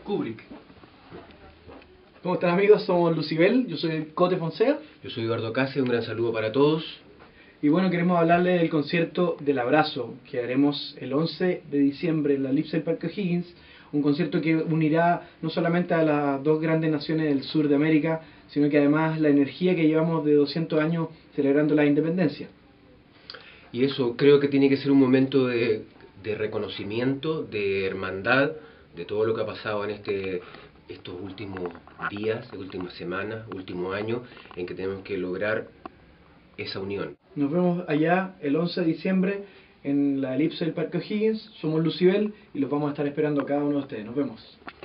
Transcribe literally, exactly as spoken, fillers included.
Kubrick. ¿Cómo están, amigos? Somos Lucibel, yo soy Cote Fonseca. Yo soy Eduardo Case, un gran saludo para todos. Y bueno, queremos hablarles del concierto del abrazo que haremos el once de diciembre en la Elipse del Parque O'Higgins, un concierto que unirá no solamente a las dos grandes naciones del sur de América, sino que además la energía que llevamos de doscientos años celebrando la independencia. Y eso creo que tiene que ser un momento de, de reconocimiento, de hermandad, de todo lo que ha pasado en este estos últimos días, últimas semanas, último año, en que tenemos que lograr esa unión. Nos vemos allá el once de diciembre en la Elipse del Parque O'Higgins. Somos Lucibel y los vamos a estar esperando a cada uno de ustedes. Nos vemos.